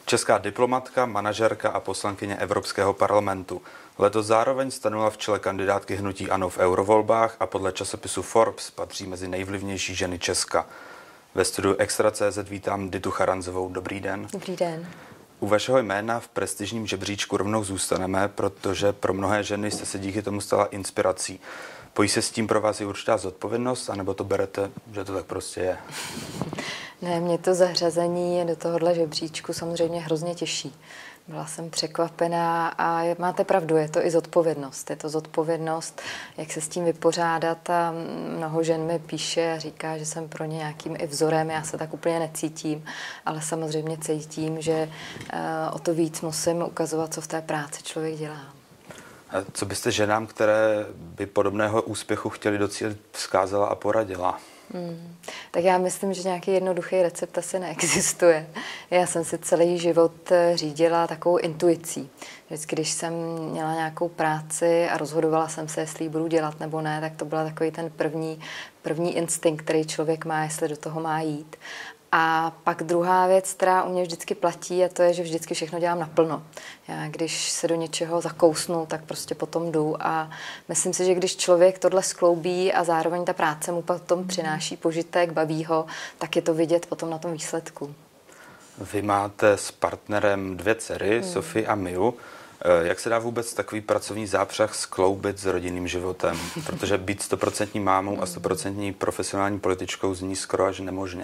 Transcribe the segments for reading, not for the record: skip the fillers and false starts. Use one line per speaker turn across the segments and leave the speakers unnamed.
Česká diplomatka, manažerka a poslankyně Evropského parlamentu. Letos zároveň stanula v čele kandidátky hnutí ANO v eurovolbách a podle časopisu Forbes patří mezi nejvlivnější ženy Česka. Ve studiu Extra.cz vítám Ditu Charanzovou. Dobrý den.
Dobrý den.
U vašeho jména v prestižním žebříčku rovnou zůstaneme, protože pro mnohé ženy jste se díky tomu stala inspirací. Pojí se s tím pro vás i určitá zodpovědnost, anebo to berete, že to tak prostě je?
Ne, mě to zařazení do tohohle žebříčku samozřejmě hrozně těší. Byla jsem překvapená a máte pravdu, je to i zodpovědnost. Je to zodpovědnost, jak se s tím vypořádat a mnoho žen mi píše a říká, že jsem pro ně nějakým i vzorem. Já se tak úplně necítím, ale samozřejmě cítím, že o to víc musím ukazovat, co v té práci člověk dělá.
A co byste ženám, které by podobného úspěchu chtěli docílit, vzkázala a poradila?
Tak já myslím, že nějaký jednoduchý recept asi neexistuje. Já jsem si celý život řídila takovou intuicí. Vždycky, když jsem měla nějakou práci a rozhodovala jsem se, jestli ji budu dělat nebo ne, tak to byl takový ten první instinkt, který člověk má, jestli do toho má jít. A pak druhá věc, která u mě vždycky platí, a to je, že vždycky všechno dělám naplno. Já když se do něčeho zakousnu, tak prostě potom jdu a myslím si, že když člověk tohle skloubí a zároveň ta práce mu potom přináší požitek, baví ho, tak je to vidět potom na tom výsledku.
Vy máte s partnerem 2 dcery, Sofii a Miu. Jak se dá vůbec takový pracovní zápřah skloubit s rodinným životem? Protože být 100% mámou a 100% profesionální političkou zní skoro až nemožně.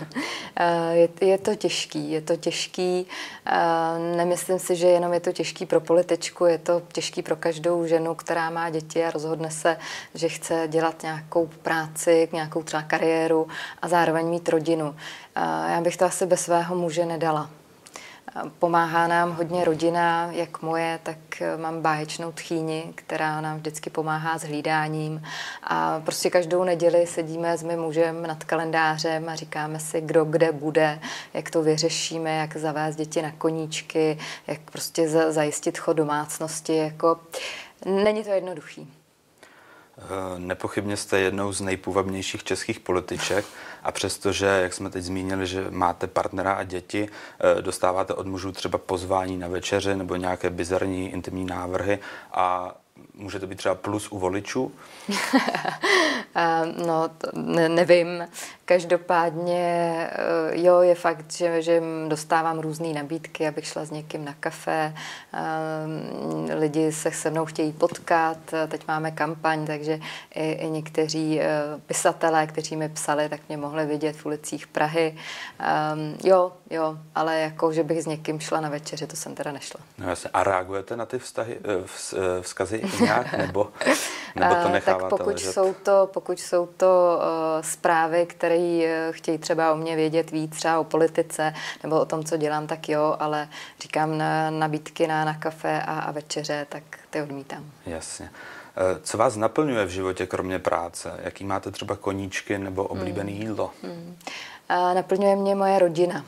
Je to těžký. Nemyslím si, že jenom je to těžký pro političku, je to těžký pro každou ženu, která má děti a rozhodne se, že chce dělat nějakou práci, nějakou třeba kariéru a zároveň mít rodinu. Já bych to asi bez svého muže nedala. Pomáhá nám hodně rodina, jak moje, tak mám báječnou tchýni, která nám vždycky pomáhá s hlídáním. A prostě každou neděli sedíme s mým mužem nad kalendářem a říkáme si, kdo kde bude, jak to vyřešíme, jak zavést děti na koníčky, jak prostě zajistit chod domácnosti. Jako, není to jednoduchý.
Nepochybně jste jednou z nejpůvabnějších českých političek a přestože, jak jsme teď zmínili, že máte partnera a děti, dostáváte od mužů třeba pozvání na večeře nebo nějaké bizarní intimní návrhy a může to být třeba plus u voličů?
No, nevím. Každopádně, jo, je fakt, že dostávám různé nabídky, abych šla s někým na kafe. Lidi se mnou chtějí potkat. Teď máme kampaň, takže i někteří pisatelé, kteří mi psali, tak mě mohli vidět v ulicích Prahy. Jo, ale jako, že bych s někým šla na večeři, to jsem teda nešla.
No jasně. A reagujete na ty vzkazy nějak, nebo to necháváte
tak pokud jsou to zprávy, které chtějí třeba o mě vědět víc, třeba o politice nebo o tom, co dělám, tak jo, ale říkám nabídky na kafe a večeře, tak ty odmítám.
Jasně. Co vás naplňuje v životě kromě práce? Jaký máte třeba koníčky nebo oblíbené jídlo?
Naplňuje mě moje rodina.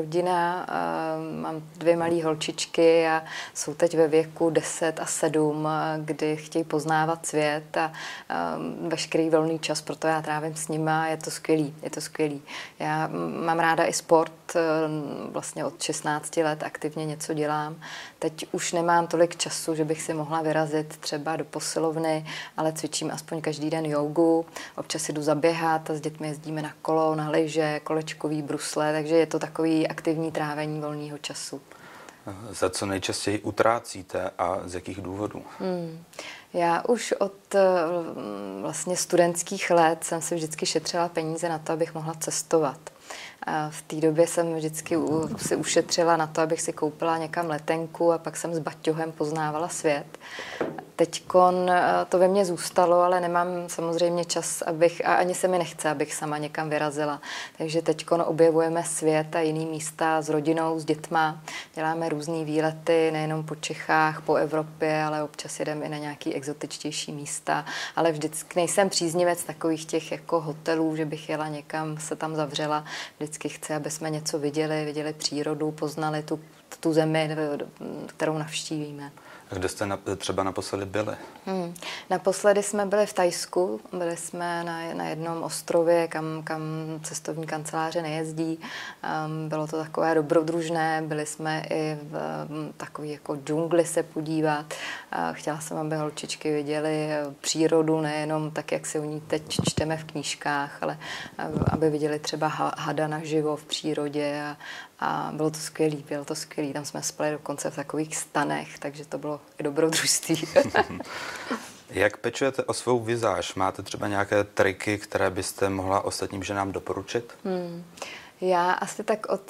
Mám 2 malé holčičky a jsou teď ve věku 10 a 7, kdy chtějí poznávat svět a veškerý volný čas, proto já trávím s nima, je to skvělý. Já mám ráda i sport, vlastně od 16 let aktivně něco dělám. Teď už nemám tolik času, že bych si mohla vyrazit třeba do posilovny, ale cvičím aspoň každý den jógu, občas jdu zaběhat a s dětmi jezdíme na kolo, na lyže, kolečkový brusle, takže je to takový aktivní trávení volného času.
Za co nejčastěji utrácíte a z jakých důvodů?
Já už od vlastně studentských let jsem si vždycky šetřila peníze na to, abych mohla cestovat. A v té době jsem vždycky si ušetřila na to, abych si koupila někam letenku a pak jsem s baťohem poznávala svět. Teďkon to ve mně zůstalo, ale nemám samozřejmě čas, a ani se mi nechce, abych sama někam vyrazila. Takže teďkon objevujeme svět a jiný místa s rodinou, s dětma. Děláme různý výlety, nejenom po Čechách, po Evropě, ale občas jedeme i na nějaký exotičtější místa. Ale vždycky nejsem příznivec takových těch jako hotelů, že bych jela někam, se tam zavřela. Vždycky chci, aby jsme něco viděli přírodu, poznali tu zemi, kterou navštívíme.
A kde jste třeba naposledy byli?
Naposledy jsme byli v Thajsku, byli jsme na jednom ostrově, kam cestovní kanceláře nejezdí. Bylo to takové dobrodružné, byli jsme i v takový jako džungli se podívat. Chtěla jsem, aby holčičky viděly přírodu, nejenom tak, jak si o ní teď čteme v knížkách, ale aby viděli třeba hada naživo v přírodě a bylo to skvělý. Tam jsme spali dokonce v takových stanech, takže to bylo i dobrodružství.
Jak pečujete o svou vizáž? Máte třeba nějaké triky, které byste mohla ostatním ženám doporučit?
Já asi tak od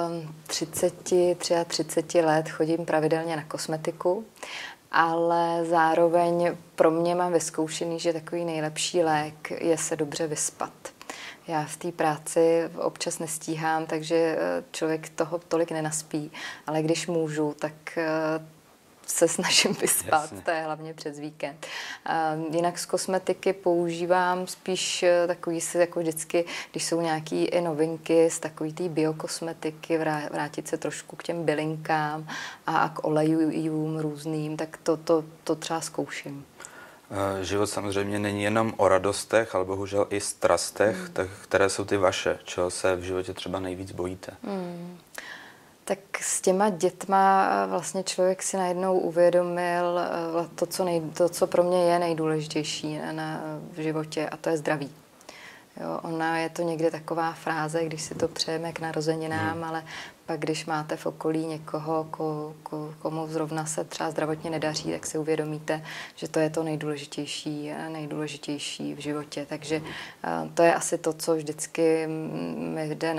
33 let chodím pravidelně na kosmetiku, ale zároveň pro mě mám vyzkoušený, že takový nejlepší lék je se dobře vyspat. Já v té práci občas nestíhám, takže člověk toho tolik nenaspí, ale když můžu, tak se snažím vyspat, jasně. To je hlavně přes víkend. Jinak z kosmetiky používám spíš takový si jako vždycky, když jsou nějaký i novinky z takový té biokosmetiky, vrátit se trošku k těm bylinkám a k olejům různým, tak to třeba zkouším.
Život samozřejmě není jenom o radostech, ale bohužel i strastech, tak které jsou ty vaše? Čeho se v životě třeba nejvíc bojíte?
Tak s těma dětma vlastně člověk si najednou uvědomil to, co pro mě je nejdůležitější v životě, a to je zdraví. Jo, ona je to někdy taková fráze, když si to přejeme k narozeninám, ale pak, když máte v okolí někoho, komu zrovna se třeba zdravotně nedaří, tak si uvědomíte, že to je to nejdůležitější v životě. Takže to je asi to, co vždycky mi jde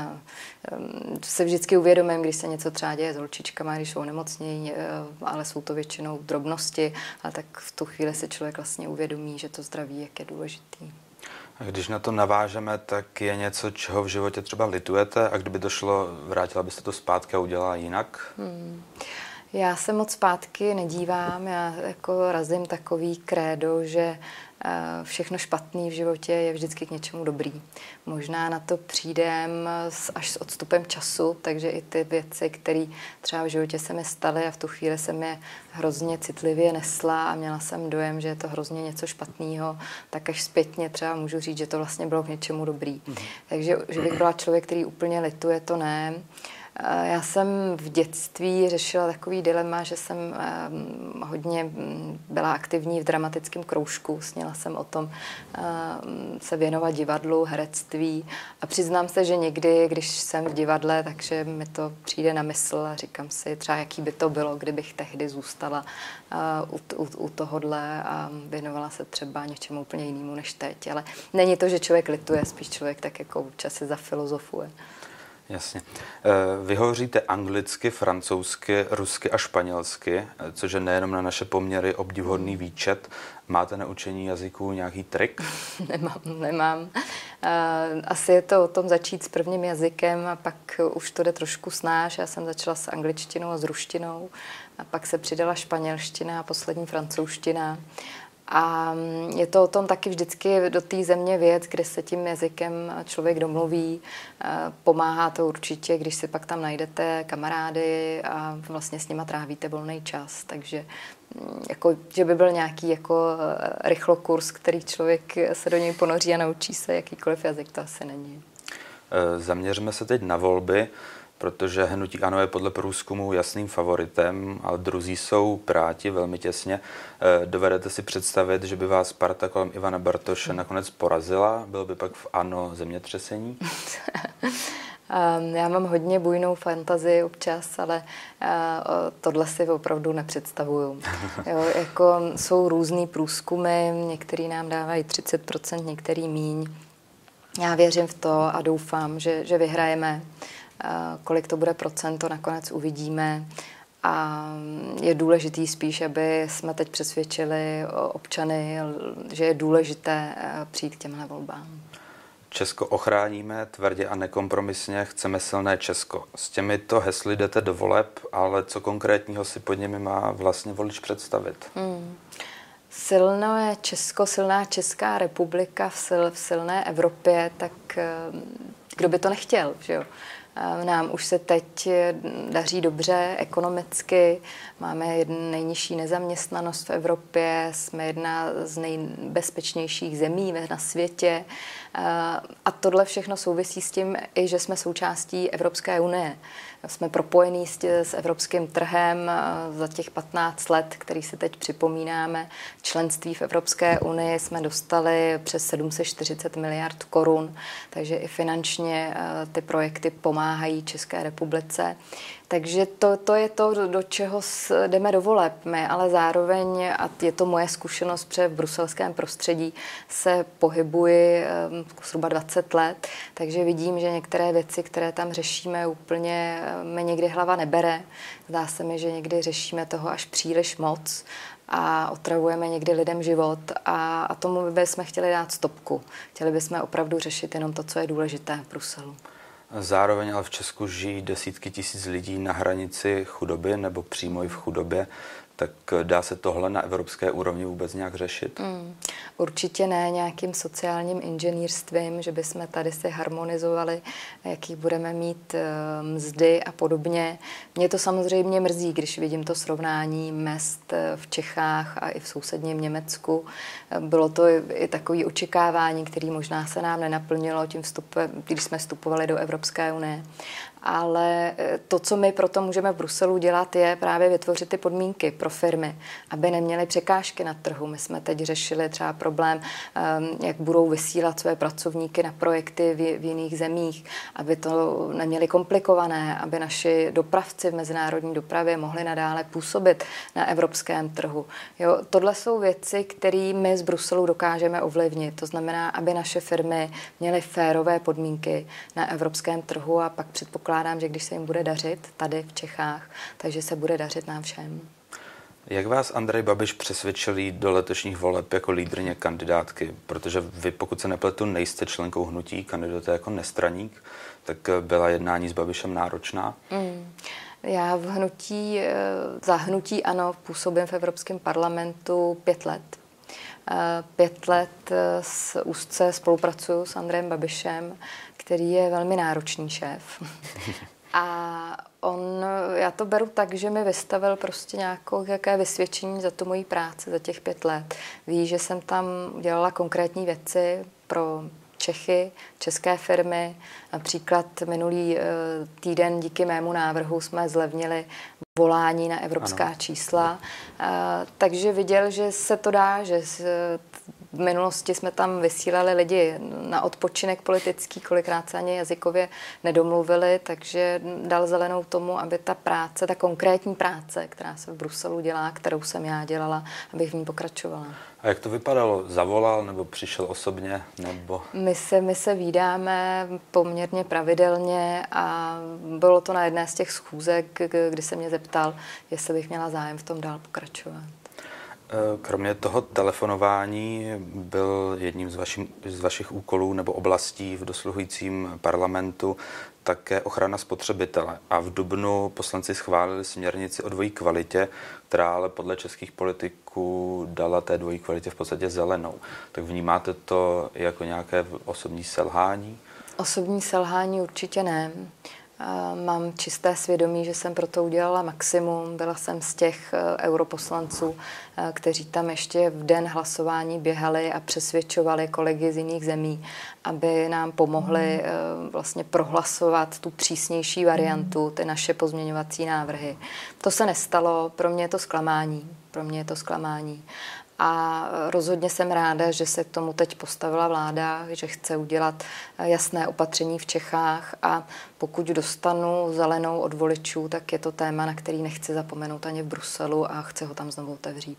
se vždycky uvědomím, když se něco třeba děje s holčičkama, když jsou nemocní, ale jsou to většinou drobnosti, ale tak v tu chvíli si člověk vlastně uvědomí, že to zdraví jak je důležitý.
A když na to navážeme, tak je něco, čeho v životě třeba litujete, a kdyby to šlo, vrátila byste to zpátky a udělala jinak?
Já se moc zpátky nedívám, já jako razím takový krédo, že všechno špatný v životě je vždycky k něčemu dobrý. Možná na to přijdem až s odstupem času, takže i ty věci, které třeba v životě se mi staly a v tu chvíli jsem je hrozně citlivě nesla a měla jsem dojem, že je to hrozně něco špatného, tak až zpětně třeba můžu říct, že to vlastně bylo k něčemu dobrý. Takže že bych byla člověk, který úplně lituje, to ne. Já jsem v dětství řešila takový dilema, že jsem hodně byla aktivní v dramatickém kroužku. Sněla jsem o tom se věnovat divadlu, herectví a přiznám se, že někdy, když jsem v divadle, takže mi to přijde na mysl a říkám si třeba, jaký by to bylo, kdybych tehdy zůstala u tohodle a věnovala se třeba něčemu úplně jinému než teď. Ale není to, že člověk lituje, spíš člověk tak jako občas si zafilozofuje.
Jasně. Vy hovoříte anglicky, francouzsky, rusky a španělsky, což je nejenom na naše poměry obdivuhodný výčet. Máte na učení jazyků nějaký trik?
Nemám. Asi je to o tom začít s prvním jazykem a pak už to jde trošku snáš. Já jsem začala s angličtinou a s ruštinou a pak se přidala španělština a poslední francouzština. A je to o tom taky vždycky do té země věc, kde se tím jazykem člověk domluví. Pomáhá to určitě, když si pak tam najdete kamarády a vlastně s nima trávíte volný čas. Takže jako, že by byl nějaký jako rychlokurs, který člověk se do něj ponoří a naučí se jakýkoliv jazyk, to asi není.
Zaměřme se teď na volby, protože hnutí ANO je podle průzkumu jasným favoritem, ale druzí jsou Piráti velmi těsně. Dovedete si představit, že by vás parta kolem Ivana Bartoše nakonec porazila? Bylo by pak v ANO zemětřesení?
Já mám hodně bujnou fantazii občas, ale tohle si opravdu nepředstavuju. Jo, jako jsou různý průzkumy, některý nám dávají 30%, některý míň. Já věřím v to a doufám, že vyhrajeme. Kolik to bude procent, to nakonec uvidíme. A je důležitý spíš, aby jsme teď přesvědčili občany, že je důležité přijít k těmhle volbám.
Česko ochráníme tvrdě a nekompromisně, chceme silné Česko. S těmito hesly jdete do voleb, ale co konkrétního si pod nimi má vlastně volič představit?
Silné Česko, silná Česká republika v silné Evropě, tak kdo by to nechtěl, že jo? Nám už se teď daří dobře ekonomicky, máme nejnižší nezaměstnanost v Evropě, jsme jedna z nejbezpečnějších zemí na světě a tohle všechno souvisí s tím, i že jsme součástí Evropské unie. Jsme propojení s evropským trhem za těch 15 let, který si teď připomínáme. Členství v Evropské unii jsme dostali přes 740 miliard korun, takže i finančně ty projekty pomáhají České republice. Takže to je to, do čeho jdeme do voleb. My, ale zároveň, a je to moje zkušenost, protože v bruselském prostředí se pohybuji zhruba 20 let, takže vidím, že některé věci, které tam řešíme, úplně mi někdy hlava nebere. Zdá se mi, že někdy řešíme toho až příliš moc a otravujeme někdy lidem život a tomu bychom chtěli dát stopku. Chtěli bychom opravdu řešit jenom to, co je důležité v Bruselu.
Zároveň ale v Česku žijí desítky tisíc lidí na hranici chudoby nebo přímo i v chudobě. Tak dá se tohle na evropské úrovni vůbec nějak řešit?
Určitě ne nějakým sociálním inženýrstvím, že bychom tady si harmonizovali, jaký budeme mít mzdy a podobně. Mě to samozřejmě mrzí, když vidím to srovnání mezd v Čechách a i v sousedním Německu. Bylo to i takové očekávání, které možná se nám nenaplnilo tím vstupem, když jsme vstupovali do Evropské unie. Ale to, co my proto můžeme v Bruselu dělat, je právě vytvořit ty podmínky pro firmy, aby neměly překážky na trhu. My jsme teď řešili třeba problém, jak budou vysílat své pracovníky na projekty v jiných zemích, aby to neměli komplikované, aby naši dopravci v mezinárodní dopravě mohli nadále působit na evropském trhu. Jo, tohle jsou věci, které my z Bruselu dokážeme ovlivnit. To znamená, aby naše firmy měly férové podmínky na evropském trhu a pak předpokládám, že když se jim bude dařit tady v Čechách, takže se bude dařit nám všem.
Jak vás Andrej Babiš přesvědčil jít do letošních voleb jako lídryně kandidátky? Protože vy, pokud se nepletu, nejste členkou hnutí, kandidujete jako nestraník, tak byla jednání s Babišem náročná?
Já za hnutí ANO působím v Evropském parlamentu 5 let. 5 let úzce spolupracuju s Andrejem Babišem, který je velmi náročný šéf. A já to beru tak, že mi vystavil prostě nějaké vysvědčení za tu moji práci za těch 5 let. Ví, že jsem tam dělala konkrétní věci pro Čechy, české firmy. Například minulý týden díky mému návrhu jsme zlevnili volání na evropská čísla. Takže viděl, že se to dá, že v minulosti jsme tam vysílali lidi na odpočinek politický, kolikrát se ani jazykově nedomluvili, takže dal zelenou tomu, aby ta práce, ta konkrétní práce, která se v Bruselu dělá, kterou jsem já dělala, abych v ní pokračovala.
A jak to vypadalo? Zavolal nebo přišel osobně? Nebo...
My se vídáme poměrně pravidelně a bylo to na jedné z těch schůzek, kdy se mě zeptal, jestli bych měla zájem v tom dál pokračovat.
Kromě toho telefonování byl jedním z vašich úkolů nebo oblastí v dosluhujícím parlamentu také ochrana spotřebitele. A v dubnu poslanci schválili směrnici o dvojí kvalitě, která ale podle českých politiků dala té dvojí kvalitě v podstatě zelenou. Tak vnímáte to jako nějaké osobní selhání? Osobní
selhání určitě ne. Mám čisté svědomí, že jsem pro to udělala maximum. Byla jsem z těch europoslanců, kteří tam ještě v den hlasování běhali a přesvědčovali kolegy z jiných zemí, aby nám pomohli vlastně prohlasovat tu přísnější variantu, ty naše pozměňovací návrhy. To se nestalo, pro mě je to zklamání. A rozhodně jsem ráda, že se k tomu teď postavila vláda, že chce udělat jasné opatření v Čechách a pokud dostanu zelenou od voličů, tak je to téma, na který nechci zapomenout ani v Bruselu a chci ho tam znovu otevřít.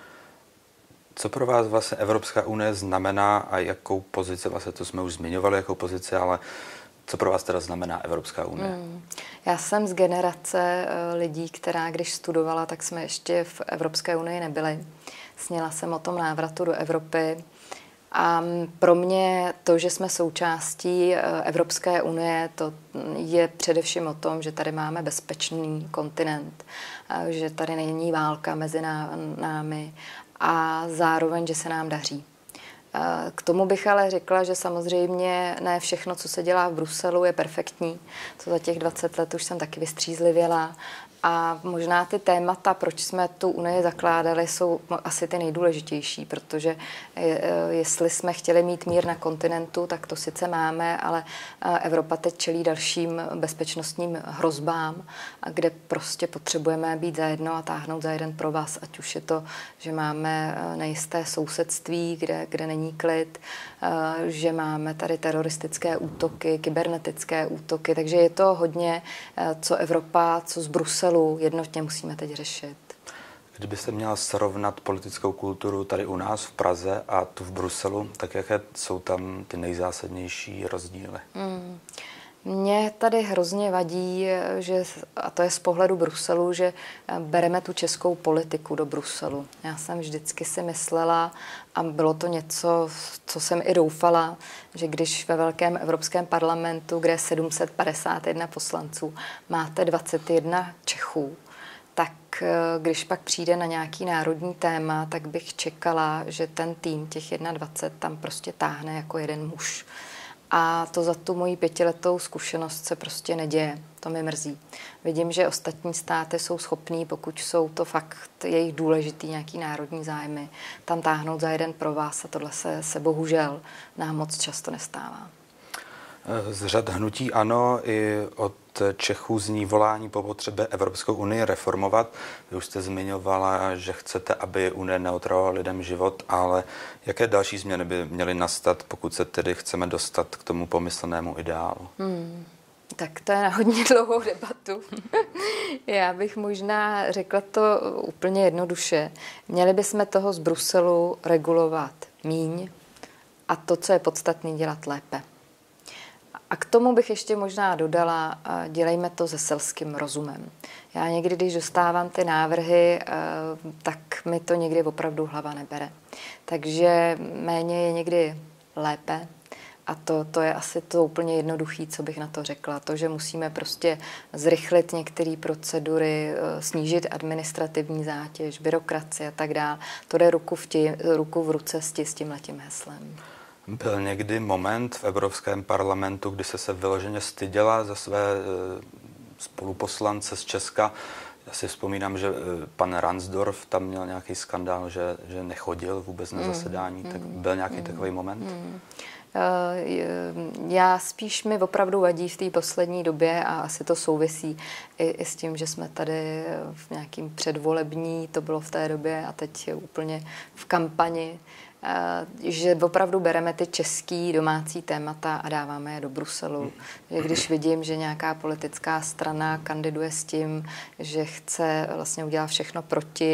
Co pro vás vlastně Evropská unie znamená a jakou pozici, vlastně to jsme už zmiňovali, jakou pozici, ale co pro vás teda znamená Evropská unie?
Já jsem z generace lidí, která když studovala, tak jsme ještě v Evropské unii nebyli. Sněla jsem o tom návratu do Evropy a pro mě to, že jsme součástí Evropské unie, to je především o tom, že tady máme bezpečný kontinent, že tady není válka mezi námi a zároveň, že se nám daří. K tomu bych ale řekla, že samozřejmě ne všechno, co se dělá v Bruselu, je perfektní. To za těch 20 let už jsem taky vystřízlivěla. A možná ty témata, proč jsme tu Unii zakládali, jsou asi ty nejdůležitější, protože jestli jsme chtěli mít mír na kontinentu, tak to sice máme, ale Evropa teď čelí dalším bezpečnostním hrozbám, kde prostě potřebujeme být zajedno a táhnout za jeden provaz, ať už je to, že máme nejisté sousedství, kde není klid, že máme tady teroristické útoky, kybernetické útoky, takže je to hodně, co Evropa, co z Bruselu jednotně musíme teď řešit.
Kdybyste měla srovnat politickou kulturu tady u nás v Praze a tu v Bruselu, tak jaké jsou tam ty nejzásadnější rozdíly?
Mně tady hrozně vadí, že, a to je z pohledu Bruselu, že bereme tu českou politiku do Bruselu. Já jsem vždycky si myslela, a bylo to něco, co jsem i doufala, že když ve velkém Evropském parlamentu, kde je 751 poslanců, máte 21 Čechů, tak když pak přijde na nějaký národní téma, tak bych čekala, že ten tým, těch 21, tam prostě táhne jako jeden muž. A to za tu moji 5letou zkušenost se prostě neděje. To mi mrzí. Vidím, že ostatní státy jsou schopní, pokud jsou to fakt jejich důležitý nějaký národní zájmy, tam táhnout za jeden provaz a tohle se bohužel nám moc často nestává.
Z řad hnutí ANO i od Čechů zní volání po potřebě Evropskou unii reformovat. Vy už jste zmiňovala, že chcete, aby Unie neotravovala lidem život, ale jaké další změny by měly nastat, pokud se tedy chceme dostat k tomu pomyslenému ideálu?
Tak to je na hodně dlouhou debatu. Já bych možná řekla to úplně jednoduše. Měli bychom toho z Bruselu regulovat míň a to, co je podstatné, dělat lépe. A k tomu bych ještě možná dodala, dělejme to se selským rozumem. Já někdy, když dostávám ty návrhy, tak mi to někdy opravdu hlava nebere. Takže méně je někdy lépe. A to je asi to úplně jednoduché, co bych na to řekla. To, že musíme prostě zrychlit některé procedury, snížit administrativní zátěž, byrokracie a tak dále. To jde ruku v ruce s tímhletím heslem.
Byl někdy moment v Evropském parlamentu, kdy se vyloženě styděla za své spoluposlance z Česka? Já si vzpomínám, že pan Ransdorf tam měl nějaký skandál, že nechodil vůbec na zasedání. Tak byl nějaký takový moment?
Já spíš mi opravdu vadí v té poslední době a asi to souvisí i s tím, že jsme tady v nějakým předvolební, to bylo v té době a teď je úplně v kampani, že opravdu bereme ty český domácí témata a dáváme je do Bruselu. Že když vidím, že nějaká politická strana kandiduje s tím, že chce vlastně udělat všechno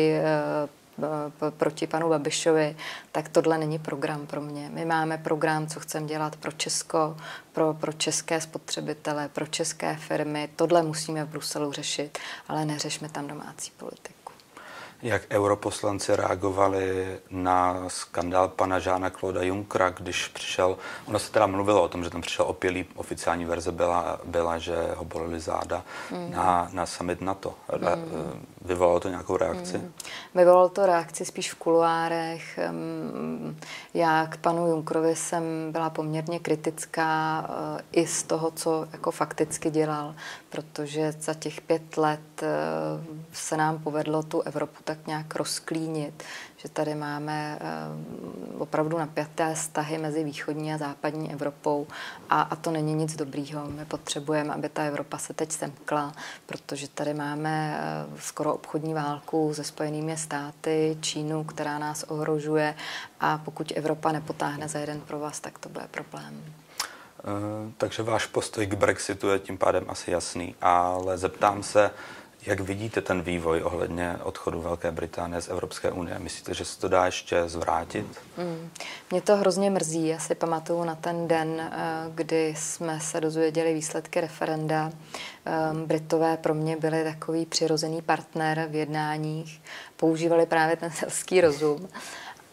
proti panu Babišovi, tak tohle není program pro mě. My máme program, co chceme dělat pro Česko, pro české spotřebitele, pro české firmy. Tohle musíme v Bruselu řešit, ale neřešme tam domácí politiku.
Jak europoslanci reagovali na skandál pana Jeana-Clauda Junckera, když přišel, ono se teda mluvilo o tom, že tam přišel opilý, oficiální verze byla, že ho bolely záda na summit NATO. Vyvolalo to nějakou reakci?
Vyvolalo to reakci spíš v kuloárech. Já k panu Junckerovi jsem byla poměrně kritická i z toho, co jako fakticky dělal, protože za těch 5 let se nám povedlo tu Evropu tak nějak rozklínit, že tady máme opravdu napjaté vztahy mezi východní a západní Evropou a to není nic dobrýho. My potřebujeme, aby ta Evropa se teď semkla, protože tady máme skoro obchodní válku se Spojenými státy, Čínu, která nás ohrožuje a pokud Evropa nepotáhne za jeden provaz, tak to bude problém.
Takže váš postoj k Brexitu je tím pádem asi jasný, ale zeptám se, jak vidíte ten vývoj ohledně odchodu Velké Británie z Evropské unie? Myslíte, že se to dá ještě zvrátit?
Mě to hrozně mrzí. Já si pamatuju na ten den, kdy jsme se dozvěděli výsledky referenda. Britové pro mě byli takový přirozený partner v jednáních. Používali právě ten selský rozum.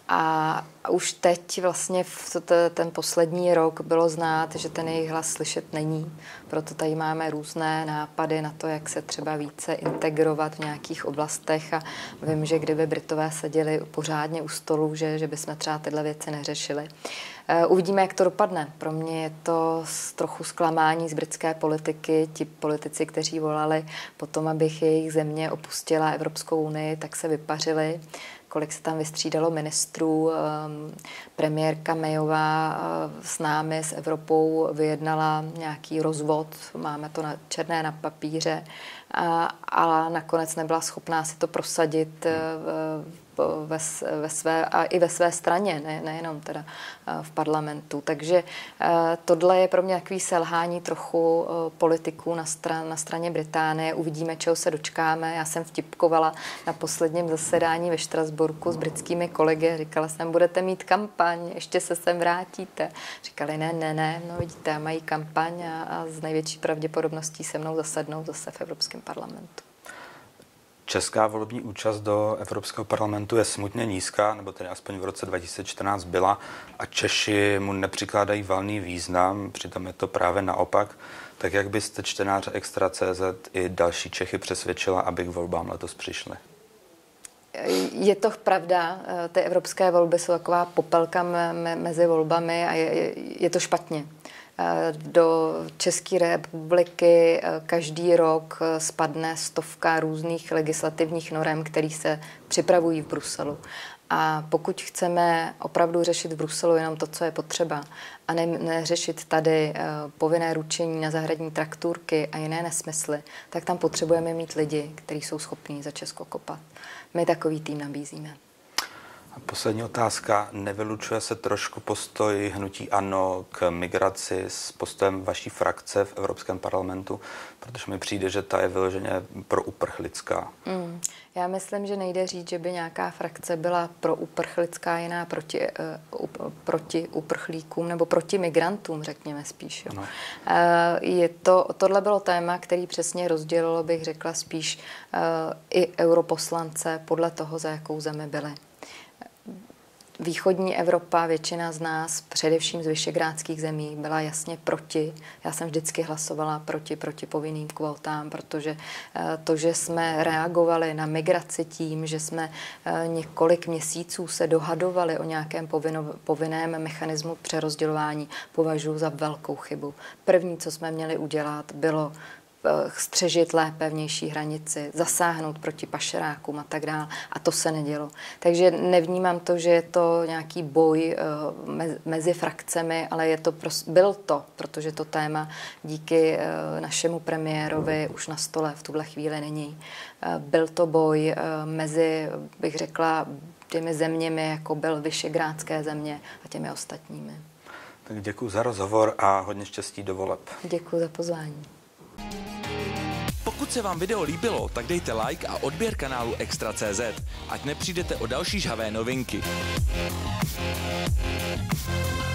A už teď vlastně ten poslední rok bylo znát, že ten jejich hlas slyšet není. Proto tady máme různé nápady na to, jak se třeba více integrovat v nějakých oblastech a vím, že kdyby Britové seděli pořádně u stolu, že bychom třeba tyhle věci neřešili. Uvidíme, jak to dopadne. Pro mě je to trochu zklamání z britské politiky. Ti politici, kteří volali potom, abych jejich země opustila Evropskou unii, tak se vypařili. Kolik se tam vystřídalo ministrů. Premiérka Mayová s námi, s Evropou, vyjednala nějaký rozvod, máme to černé na papíře, a nakonec nebyla schopná si to prosadit ve své straně, nejenom teda v parlamentu. Takže tohle je pro mě takový selhání trochu politiků na straně Británie. Uvidíme, čeho se dočkáme. Já jsem vtipkovala na posledním zasedání ve Štrasburku s britskými kolegy. Říkala jsem, budete mít kampaň, ještě se sem vrátíte. Říkali, ne, no vidíte, mají kampaň a z největší pravděpodobností se mnou zasednou zase v Evropském parlamentu.
Česká volební účast do Evropského parlamentu je smutně nízká, nebo tedy aspoň v roce 2014 byla, a Češi mu nepřikládají valný význam, přitom je to právě naopak. Tak jak byste čtenáře Extra.cz i další Čechy přesvědčila, aby k volbám letos přišli?
Je to pravda, ty evropské volby jsou taková popelka mezi volbami a je to špatně. Do České republiky každý rok spadne stovka různých legislativních norem, které se připravují v Bruselu. A pokud chceme opravdu řešit v Bruselu jenom to, co je potřeba, a neřešit tady povinné ručení na zahradní traktůrky a jiné nesmysly, tak tam potřebujeme mít lidi, kteří jsou schopní za Česko kopat. My takový tým nabízíme.
A poslední otázka. Nevylučuje se trošku postoj hnutí ANO k migraci s postojem vaší frakce v Evropském parlamentu? Protože mi přijde, že ta je vyloženě prouprchlická.
Já myslím, že nejde říct, že by nějaká frakce byla prouprchlická, jiná proti uprchlíkům nebo proti migrantům, řekněme spíš. Jo. No. Tohle bylo téma, který přesně rozdělilo, bych řekla, spíš i europoslance podle toho, za jakou zemi byli. Východní Evropa, většina z nás, především z vyšegrádských zemí, byla jasně proti. Já jsem vždycky hlasovala proti povinným kvótám, protože to, že jsme reagovali na migraci tím, že jsme několik měsíců se dohadovali o nějakém povinném mechanismu přerozdělování, považuji za velkou chybu. První, co jsme měli udělat, bylo střežit lépe vnější hranici, zasáhnout proti pašerákům a tak dále. A to se nedělo. Takže nevnímám to, že je to nějaký boj mezi frakcemi, ale byl to, protože to téma díky našemu premiérovi už na stole v tuhle chvíli není. Byl to boj mezi, bych řekla, těmi zeměmi, jako byl Visegrádské země a těmi ostatními.
Tak děkuji za rozhovor a hodně štěstí do voleb.
Děkuji za pozvání.
Pokud se vám video líbilo, tak dejte like a odběr kanálu Extra.cz, ať nepřijdete o další žhavé novinky.